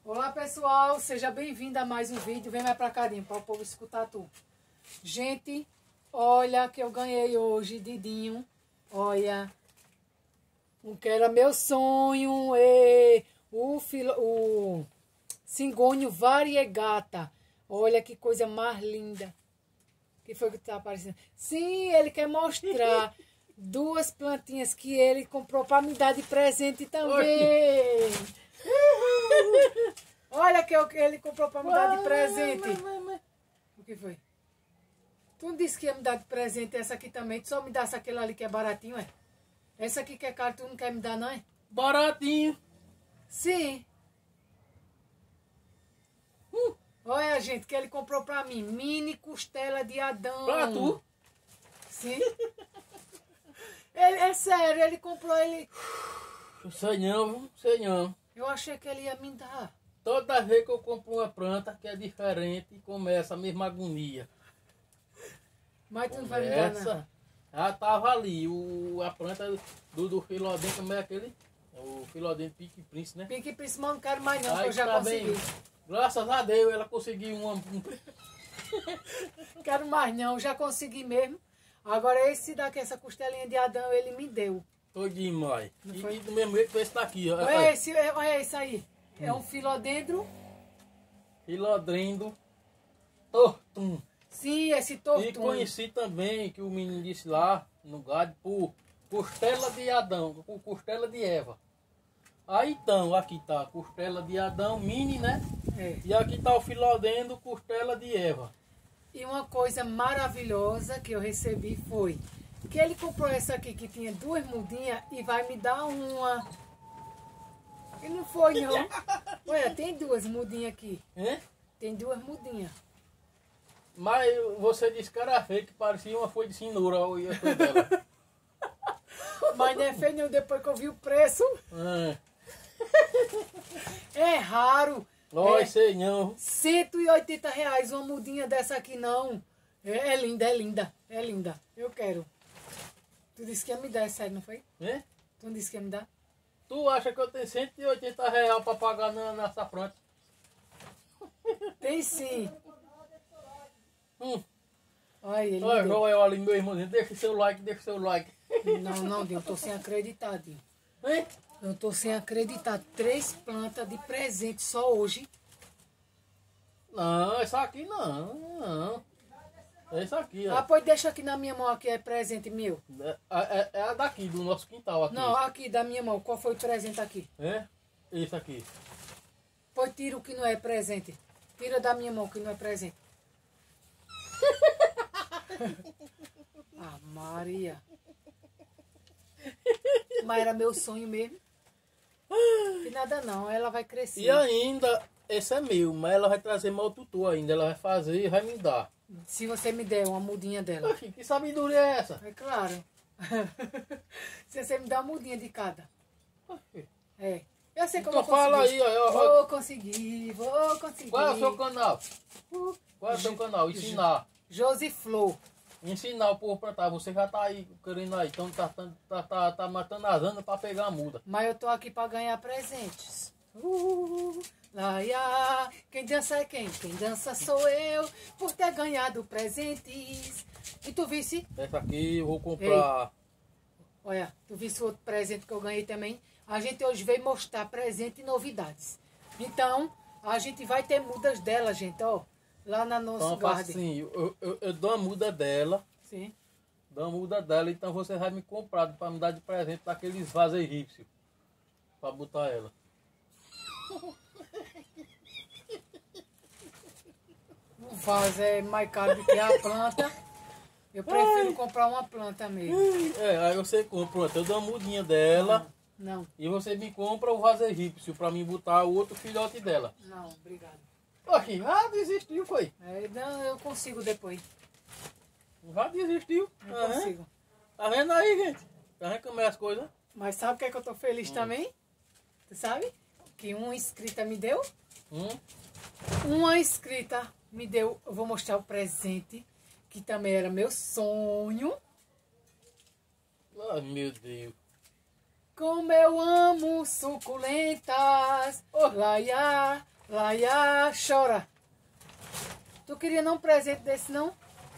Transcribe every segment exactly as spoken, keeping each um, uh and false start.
Olá pessoal, seja bem-vindo a mais um vídeo. Vem mais pra cá, Dinho, para o povo escutar tu. Gente, olha que eu ganhei hoje, Didinho. Olha, o que era meu sonho, e o, filo, o cingônio variegata. Olha que coisa mais linda. Que foi que tá aparecendo? Sim, ele quer mostrar duas plantinhas que ele comprou para me dar de presente também. Olha que eu, ele comprou para me dar de presente. O que foi? Tu não disse que ia me dar de presente essa aqui também? Tu só me dá essa aquela ali que é baratinho, é? Essa aqui que é cara, tu não quer me dar, não é? Baratinho. Sim. Uh, olha, gente, que ele comprou pra mim. Mini costela de Adão. Pra tu? Sim. Ele, é sério, ele comprou ele... Não sei não, não sei não. Eu achei que ele ia me dar. Toda vez que eu compro uma planta que é diferente, começa a mesma agonia. Mas tu não vai me dar, não. Começa. Já tava ali, o, a planta do, do filodente, como é aquele? O filodente Pink Prince, né? Pink Prince, mas não quero mais não, Aí que eu já tá consegui. bem. Graças a Deus ela conseguiu uma... Um... Quero mais não, já consegui mesmo. Agora esse daqui, essa costelinha de Adão, ele me deu. Tô demais. Não E, foi? e do mesmo jeito que esse daqui, ó. Olha esse, olha esse aí. É um filodendro. Filodendro tortum. Sim, esse E tortum. conheci também, que o menino disse lá no gado, por costela de Adão, por costela de Eva. Aí então, aqui tá costela de Adão, mini, né? É. E aqui tá o filodendro, costela de Eva. E uma coisa maravilhosa que eu recebi foi que ele comprou essa aqui que tinha duas mudinhas e vai me dar uma. E não foi não. Olha, tem duas mudinhas aqui. Hein? Tem duas mudinhas. Mas você disse que era feio, que parecia uma folha de cenoura. E a folha dela. Mas não é feio não, depois que eu vi o preço. Ah, É raro. Ó, É sei não. cento e oitenta reais uma mudinha dessa aqui não. É, é linda, é linda, é linda. Eu quero. Tu disse que ia me dar, é sério, não foi? Hein? Tu não disse que ia me dar? Tu acha que eu tenho cento e oitenta reais para pagar na, nessa planta? Tem sim. Hum. Olha ele. Olha, me deu. Joel ali, meu irmãozinho, deixa seu like, deixa seu like. Não, não, Dinho, eu tô sem acreditar, Dinho. Hein? Eu tô sem acreditar. Três plantas de presente só hoje. Não, essa aqui não, não. É isso aqui, ó. Ah, pois deixa aqui na minha mão, aqui é presente meu. É, é, é a daqui, do nosso quintal aqui. Não, aqui da minha mão. Qual foi o presente aqui? É? Isso aqui. Pois tira o que não é presente. Tira da minha mão o que não é presente. Ah, Maria. Mas era meu sonho mesmo. Que nada não, ela vai crescer. E ainda, esse é meu, mas ela vai trazer mal tutor ainda. Ela vai fazer e vai me dar. Se você me der uma mudinha dela. Oxi, que sabedoria é essa? É claro. Se você me dá uma mudinha de cada. Oxi. É. Eu sei que Então eu vou fala conseguir. aí, ó, ó. Vou conseguir, vou conseguir. Qual é o seu canal? Qual é o seu canal? Ensinar. Josiflor. Ensinar o povo a plantar. Você já tá aí querendo aí. Então tá, tá, tá, tá matando as andas pra pegar a muda. Mas eu tô aqui pra ganhar presentes. Uh, lá, ia. Quem dança é quem? Quem dança sou eu, por ter ganhado presentes. E tu visse? Essa aqui eu vou comprar. Olha, tu visse o outro presente que eu ganhei também? A gente hoje veio mostrar presente e novidades. Então, a gente vai ter mudas dela, gente, ó. Lá na nossa Então eu faço garden. assim, eu, eu, eu dou a muda dela. Sim. Dou a muda dela, então você vai me comprar para me dar de presente daqueles vasos egípcios. Para botar ela. O vaso é mais caro do que a planta. Eu prefiro comprar uma planta mesmo. É, aí você compra, pronto, eu dou a mudinha dela. Não, E você me compra o vaso egípcio para mim botar o outro filhote dela. não, obrigado. Aqui, já desistiu, foi. É, não, eu consigo depois. Já desistiu. Eu Aham. consigo. Tá vendo aí, gente? Tá vendo como é as coisas? Mas sabe o que é que eu tô feliz Hum. também? Tu sabe? Que uma inscrita me deu. Hum? Uma inscrita me deu. Eu vou mostrar o presente, que também era meu sonho. Ai, meu Deus. Como eu amo suculentas. Olá, Laia, chora. Tu queria não um presente desse, não?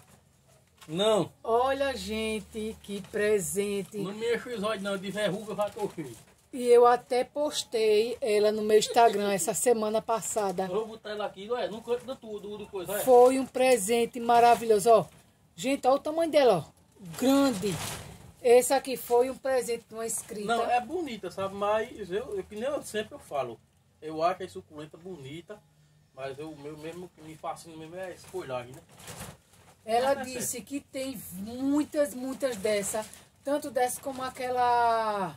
Não. Olha, gente, que presente. Não me enche os olhos não, de verruga eu já tô cheio. E eu até postei ela no meu Instagram essa semana passada. Eu vou botar ela aqui, olha, no canto do tudo, do coisa, olha. Foi um presente maravilhoso, ó. Gente, olha o tamanho dela, ó. Grande. Esse aqui foi um presente de uma inscrita. Não, é bonita, sabe? Mas eu, eu, que nem eu sempre eu falo, eu acho a suculenta bonita, mas eu meu mesmo que me fascina mesmo é esse folhagem, né? Ela Mas é disse certo. que tem muitas, muitas dessa. Tanto dessa como aquela...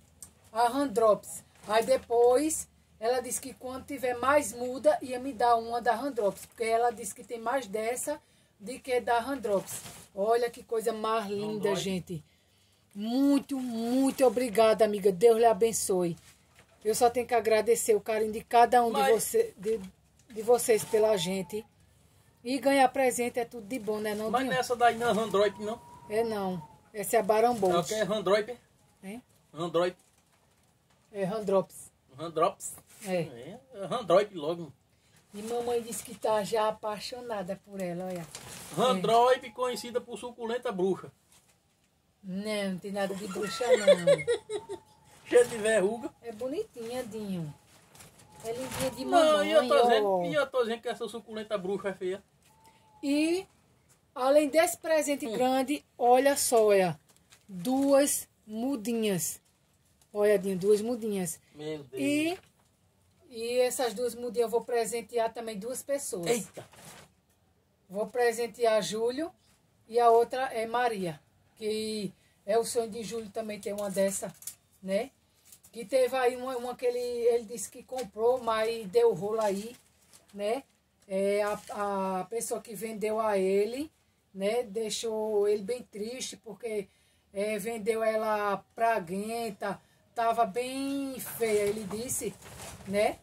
A Handrops. Aí depois, ela disse que quando tiver mais muda, ia me dar uma da Handrops. Porque ela disse que tem mais dessa do que da Handrops. Olha que coisa mais linda, dói. gente. Muito, muito obrigada, amiga. Deus lhe abençoe. Eu só tenho que agradecer o carinho de cada um Mas- de, você, de, de vocês pela gente. E ganhar presente é tudo de bom, né, não, Mas Dinho? nessa daí não é Android não. É não. Essa é a É o Barambolt. que é Android? Hein? Android. É Handrops. Androps. É. É, Android logo. E mamãe disse que tá já apaixonada por ela, olha. Android conhecida por suculenta bruxa. Não, não tem nada de bruxa, não. Cheia de verruga. É bonitinha, Dinho. É lindinha de Não, mamãe, e eu tô ó. dizendo, e eu tô dizendo que essa suculenta bruxa é feia. E, além desse presente grande, olha só, olha. Duas mudinhas. Olha, Dinho, duas mudinhas. Meu Deus. E, e essas duas mudinhas eu vou presentear também duas pessoas. Eita. Vou presentear Júlio e a outra é Maria. Que é o sonho de Júlio também ter uma dessa, né? Que teve aí uma, uma que ele, ele disse que comprou, mas deu rolo aí, né? É, a, a pessoa que vendeu a ele, né? Deixou ele bem triste, porque é, vendeu ela praguenta, tava bem feia, ele disse, né?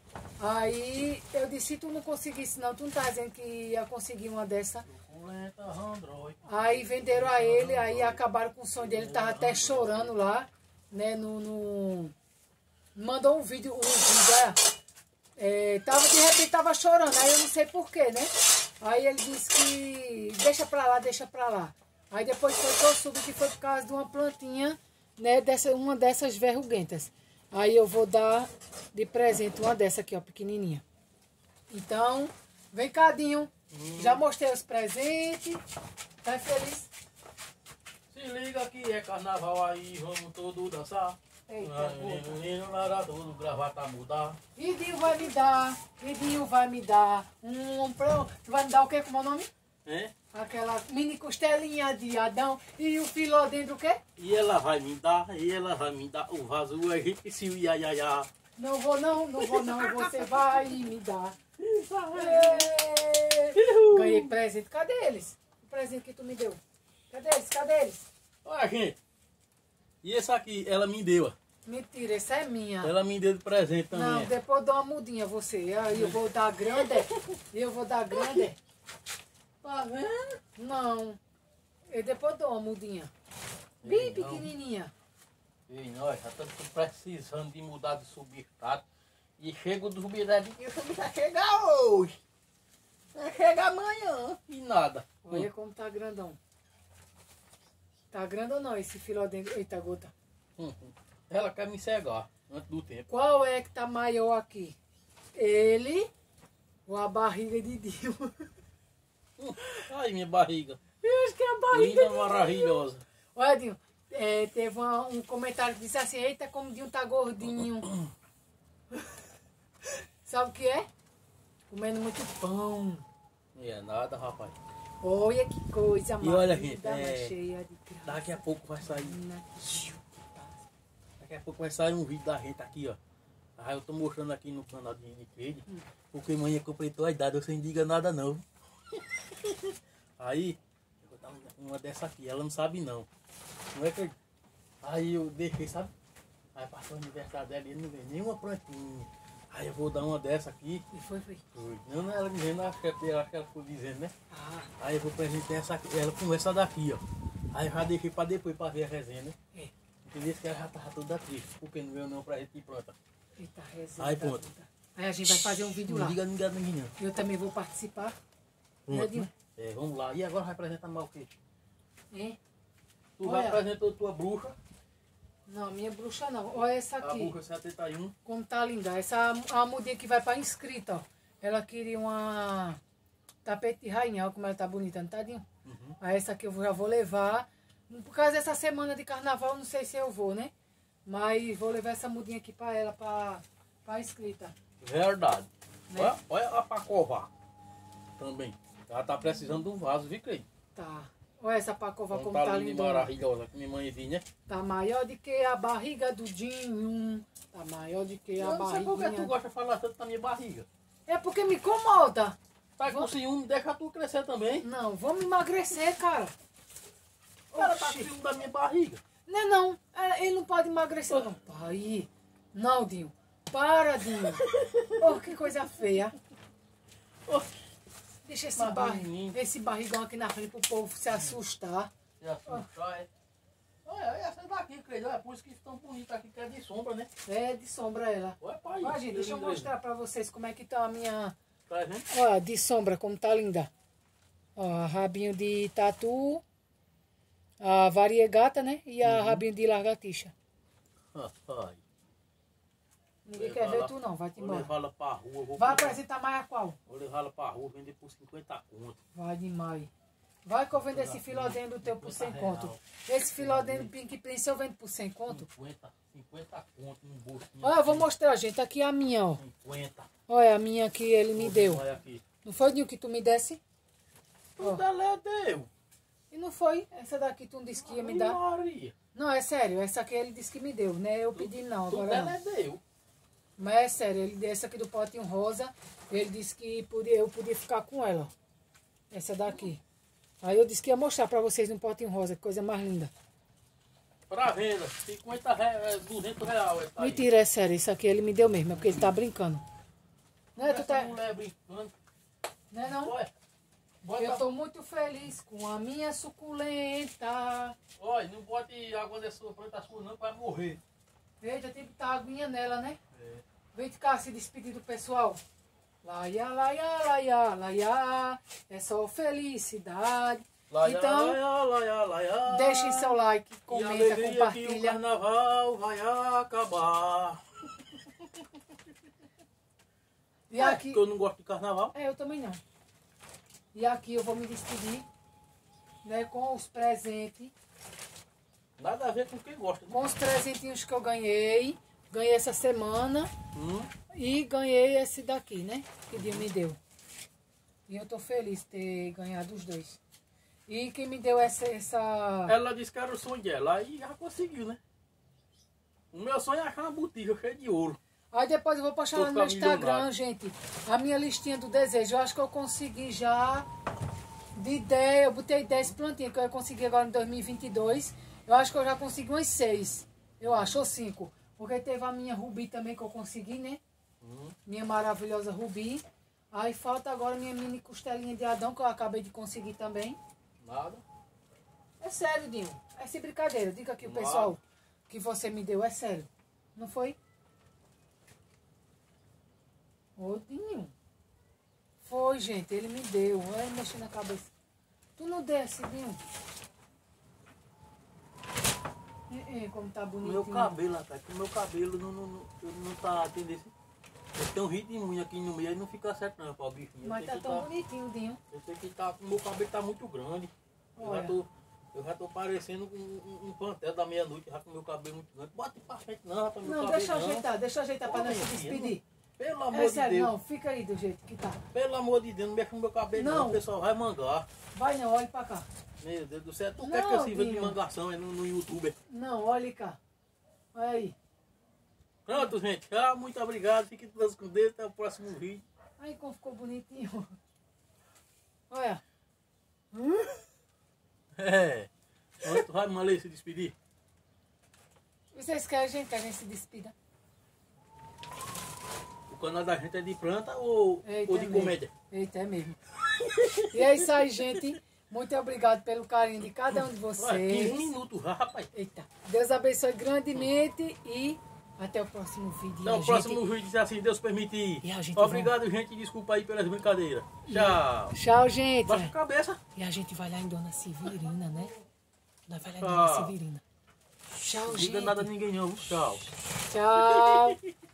Aí eu disse, se tu não conseguisse não, tu não tá dizendo que ia conseguir uma dessa. Suculenta Android. Aí venderam a ele, aí acabaram com o sonho dele, tava até chorando lá, né, no... no... Mandou um vídeo, um vídeo, é, tava, de repente tava chorando, aí eu não sei porquê, né? Aí ele disse que deixa pra lá, deixa pra lá. Aí depois foi que eu soube que foi por causa de uma plantinha, né, dessa, uma dessas verruguentas. Aí eu vou dar de presente uma dessa aqui, ó, pequenininha. Então, vem cá, Dinho. Hum. Já mostrei os presentes. Tá feliz? Se liga que é carnaval aí, vamos todos dançar. Eita, Ah, puta. menino, menino, nada tudo, gravata mudar. E Dinho vai me dar, e Dinho vai me dar um... um pra- tu vai me dar o quê? Como é o nome? É? Aquela mini costelinha de Adão. E o filó dentro o quê? E ela vai me dar, e ela vai me dar o vaso egípcio, ia, ia, ia. Não vou não, não vou não, você vai me dar. Ê! Ganhei presente. Cadê eles? O presente que tu me deu. Cadê eles? Cadê eles? Olha, gente. E essa aqui, ela me deu, ó. Mentira, essa é minha. Ela me deu de presente também. Não, depois eu dou uma mudinha a você. Aí eu vou dar grande. Eu vou dar grande. Tá vendo? Não. Eu depois eu dou uma mudinha. Bem Ei, não. pequenininha. E nós já estamos precisando de mudar de substrato. E chega o substrato que o substrato vai chegar hoje. Vai chegar amanhã. E nada. Olha como tá grandão. Tá grande ou não esse filó dentro? Eita, gota. Hum, hum. Ela quer me cegar antes do tempo. Qual é que tá maior aqui? Ele ou a barriga de Dio? Hum, ai, minha barriga. Eu acho que é a barriga Linda, de Dio. maravilhosa. Olha, Dinho, é, teve uma- um comentário que disse assim, eita, como o Dinho tá gordinho. Sabe o que é? Comendo muito pão. Não é nada, rapaz. Olha que coisa E olha, mais gente, linda, mais é, cheia de graça. Daqui a pouco vai sair. Na- Daqui a pouco vai sair um vídeo da gente aqui, ó. Aí eu tô mostrando aqui no canal de de trade. Porque amanhã completou a idade, você não diga nada não. Aí, eu vou dar uma- uma dessa aqui, ela não sabe não. Não é que. Aí eu deixei, sabe? Aí passou o aniversário dela e ele não veio nenhuma plantinha. Aí eu vou dar uma dessa aqui. E foi, foi. Foi. Não, não, ela dizendo, acho que, ela- acho que ela foi dizendo, né? Ah, Aí eu vou presentear essa aqui, ela com essa daqui, ó. Aí eu já deixei pra depois pra ver a resenha, né? é. Entendeu? Que ela já tava toda triste, porque não veio não pra gente de planta. Eita, resenha. Aí, da pronto. vida. Aí a gente vai fazer um vídeo Não lá. diga ninguém a ninguém, não. Eu também vou participar. Pronto, Dinho? né? É, vamos lá. E agora vai apresentar mais o quê? É? Tu Olha. vai apresentar a tua bruxa. Não, minha bruxa não. Olha essa A aqui. bruxa setenta e um. Como tá linda. Essa a mudinha que vai pra inscrita, ó. Ela queria uma tapete de rainha. Olha como ela tá bonita, não tá, Dinho? Uhum. Aí essa aqui eu já vou levar. Por causa dessa semana de carnaval, não sei se eu vou, né? Mas vou levar essa mudinha aqui pra ela, pra, pra inscrita. Verdade. Né? Olha, olha a pacova também. Ela tá precisando de um vaso, viu, Cleide? Tá. Olha essa pacova Então como tá tá linda e linda. maravilhosa, que minha mãezinha. Tá maior do que a barriga do Dinho. Tá maior do que a Eu não sei por que tu barriguinha. gosta de falar tanto na minha barriga. É porque me incomoda. Tá com ciúme, deixa tu crescer também. Não, vamos emagrecer, cara. O cara tá com Oxi. ciúme da minha barriga. Não, não. É, ele não pode emagrecer, não. Pai. Não, Dinho. Para, Dinho. Oh, que coisa feia. Deixa esse, Mas barri menino. esse barrigão aqui na frente pro povo se assustar. Se assustar, é. Olha, essa daqui, Cleide, olha, por isso que estão bonitas aqui, que é de sombra, né? É de sombra ela. Olha, pai. Ó, gente, deixa eu mostrar pra vocês como é que tá a minha... Tá vendo? Ó, de sombra, como tá linda. Ó, rabinho de tatu, a variegata, né? E a Uhum. rabinho de largatixa. Rapaz. Ninguém Vou quer ver levar tu não, vai-te Vou embora. levá-la pra rua. Vou, Vai apresentar mais a qual? vou levá-la pra rua, vender por cinquenta conto. Vai demais. Vai que eu vendo esse filodendo do teu por cem conto. Esse filodendo Pink Prince eu vendo por cem conto. cinquenta, cinquenta conto no bolso. Olha, eu vou mostrar, gente. Aqui é a minha, ó. cinquenta. Olha a minha que ele me deu. Olha aqui. Não foi, Dinho, que tu me desse? Ó. Tudo ela deu. E não foi? Essa daqui tu disse que ia me dar? Maria. Não, é sério. Essa aqui ele disse que me deu, né? Eu pedi não, Tudo agora ela não. deu. Mas é sério, ele deu essa aqui do potinho rosa. Ele disse que podia, eu podia ficar com ela, ó. Essa daqui. Aí eu disse que ia mostrar pra vocês no potinho rosa, que coisa mais linda. Pra venda. cinquenta reais, duzentos reais. Essa aí. Mentira, é sério. Isso aqui ele me deu mesmo, é porque ele tá brincando. Né, tu Essa tá... mulher brincando. Né, não? Olha. Bota, Eu tô muito feliz com a minha suculenta. olha, não bote água dessa planta sua não, vai morrer. Eita, tem que botar aguinha nela, né? É. Vem cá se despedir do pessoal. Laia, laia, laia, laia. É só felicidade. Laia, Então, laia, laia, laia. deixem seu like, E a comenta, alegria que o compartilha. carnaval vai acabar. E É, aqui... porque eu não gosto de carnaval. É, eu também não. E aqui eu vou me despedir, né, com os presentes. Nada a ver com quem gosta. Né? Com os presentinhos que eu ganhei. Ganhei essa semana. Hum? E ganhei esse daqui, né? Que Deus me deu. E eu tô feliz de ter ganhado os dois. E quem me deu essa... essa... Ela disse que era o sonho dela. Aí já conseguiu, né? O meu sonho é achar uma botija cheia de ouro. Aí depois eu vou postar Tô lá no meu ficando Instagram, milionário. gente. A minha listinha do desejo. Eu acho que eu consegui já... De ideia, eu botei dez plantinhas que eu consegui agora em dois mil e vinte e dois. Eu acho que eu já consegui umas seis. Eu acho, ou cinco. Porque teve a minha Rubi também que eu consegui, né? Hum. Minha maravilhosa Rubi. Aí falta agora minha mini costelinha de Adão, que eu acabei de conseguir também. Nada. É sério, Dinho. É sem brincadeira. Diga aqui o Nada. pessoal que você me deu. É sério. Não foi? Ô, Dinho. Foi, gente. Ele me deu. Ai, mexi na cabeça. Tu não desce, Dinho. É, é, como tá O bonitinho. meu cabelo, rapaz, que o meu cabelo não, não, não, ele não tá atendendo. Eu tenho um ritmo de unha aqui no meio, aí não fica certo não, para o bichinho. Mas tá que tão tá, bonitinho, Dinho. eu sei que tá, o meu cabelo tá muito grande. Eu Olha. já, tô, eu já tô parecendo um, um, um pantel da meia-noite, já com o meu cabelo muito grande. Bota pra frente não, rapaz, meu Não, cabelo deixa eu não. ajeitar. Deixa eu ajeitar pra Olha, nós se filha, despedir. Pelo amor É de sério, Deus. não. Fica aí do jeito que tá. Pelo amor de Deus, não mexa no meu cabelo não, Não. o pessoal vai mangar. Vai não, olhe pra cá. Meu Deus do céu, tu Não, quer que eu sirva de Dinho. mangação é no, no YouTube? Não, olhe cá. Olha aí. Pronto, gente. Ah, muito obrigado. Fiquem todos com Deus. Até o próximo vídeo. Aí como ficou bonitinho. Olha. É. Pronto, vai, Malê, se despedir. Vocês querem, gente, que a gente se despida? O canal da gente é de planta ou, Eita, ou de é mesmo. comédia? Eita, é mesmo. E é isso aí, gente. Muito obrigado pelo carinho de cada um de Olha, quinze vocês. minutos já, rapaz. Eita. Deus abençoe grandemente e Até o próximo vídeo. Até o próximo gente... vídeo, se assim Deus permitir. E a gente Obrigado, vai... gente. Desculpa aí pelas brincadeiras. Tchau. Tchau, gente. Baixa a cabeça. E a gente vai lá em Dona Severina, né? Nós vai lá em Ah. Dona Severina. Tchau, Não gente. diga nada a ninguém não. Tchau. Tchau.